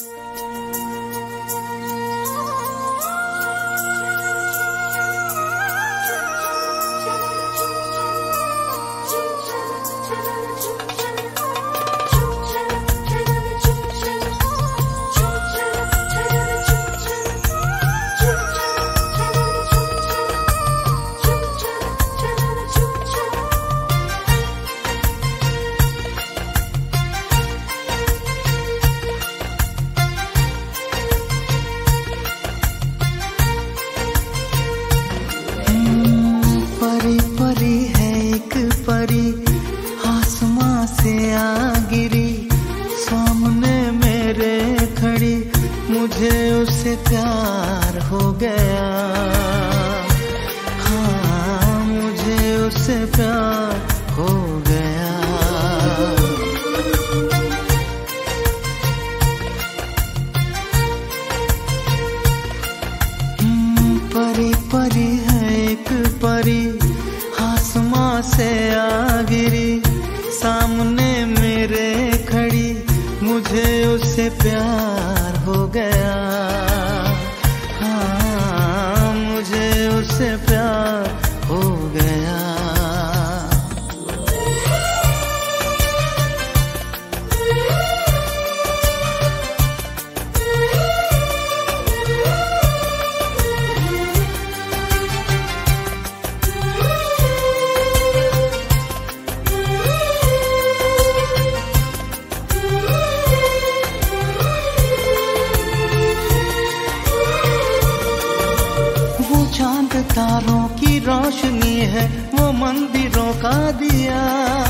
तारों की रोशनी है वो मंदिरों का दिया,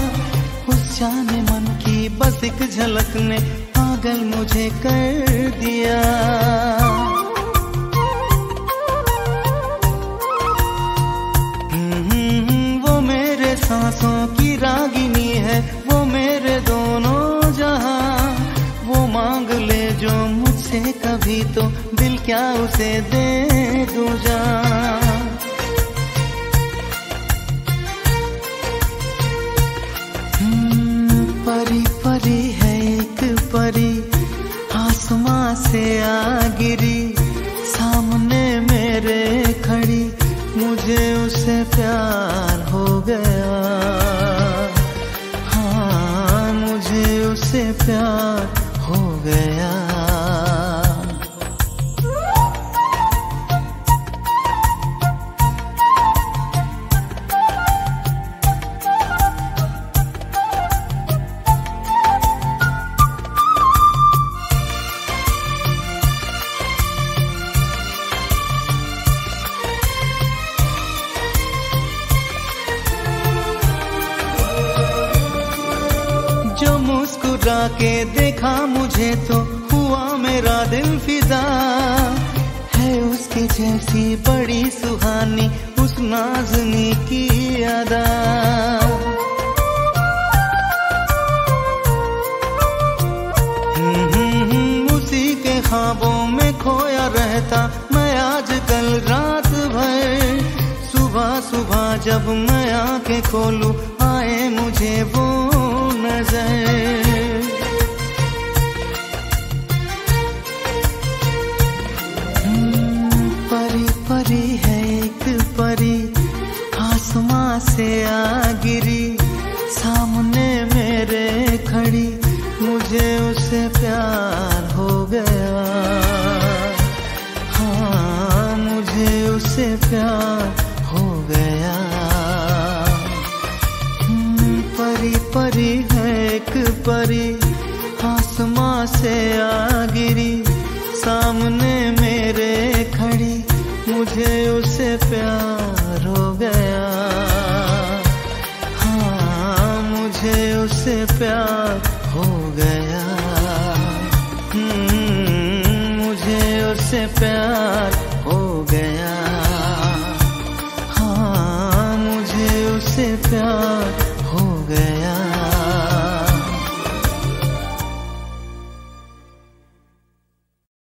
उस जाने मन की बस एक झलक ने पागल मुझे कर दिया। वो मेरे सांसों की रागिनी है, वो मेरे दोनों जहां, वो मांग ले जो मुझसे कभी तो दिल क्या उसे दे दूं जान। परी परी है एक परी आसमां से आ गिरी, सामने मेरे खड़ी मुझे उससे प्यार हो गया। हाँ मुझे उससे प्यार हो गया। मुस्कुरा के देखा मुझे तो हुआ मेरा दिल फिदा, है उसके जैसी बड़ी सुहानी उस नाज़नी की अदा। उसी के ख्वाबों में खोया रहता मैं आजकल रात भर, सुबह सुबह जब मैं आंखें खोलूं आए मुझे वो नजर। परी परी है एक परी आसमां से आ गिरी, सामने मेरे खड़ी मुझे उससे प्यार हो गया। हाँ मुझे उससे प्यार हो गया। परी परी है एक परी आसमां से आ गिरी, सामने मेरे खड़ी मुझे उससे प्यार हो गया। हाँ मुझे उससे प्यार हो गया। मुझे उससे प्यार हो गया। हाँ मुझे उससे प्यार